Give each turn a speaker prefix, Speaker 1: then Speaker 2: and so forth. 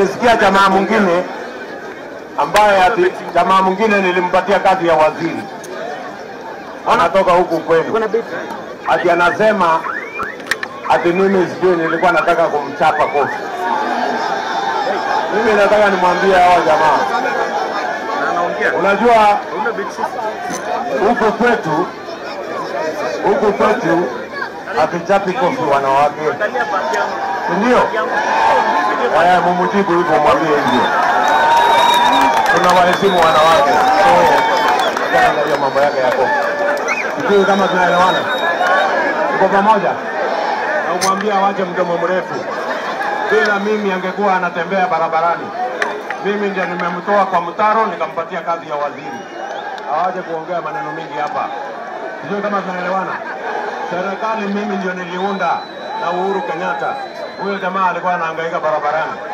Speaker 1: nilisikia jamaa mwingine ambaye jamaa mwingine nilimpatia kazi ya waziri. Anatoka huku kwenu. Ati anasema ati mimi sijui nilikuwa nataka kumchapa kofi. Mimi nataka nimwambie hao jamaa. Unajua huku kwetu hatuchapi kofi wanawake. Ndio? Haya mumujibu hivyo mwambie hivyo. Tunawaheshimu wanawake. Angalia mambo yake yako. Sijui kama tunaelewana. Tuko pamoja. Na umwambie awache mdomo mrefu. Bila mimi angekuwa anatembea barabarani. Mimi ndio nimemtoa kwa mtaro nikampatia kazi ya waziri. Awaje kuongea maneno mengi hapa. Sijui kama tunaelewana. Serikali mimi ndio niliunda na Uhuru Kenyatta. Huyo jamaa alikuwa anahangaika barabarani.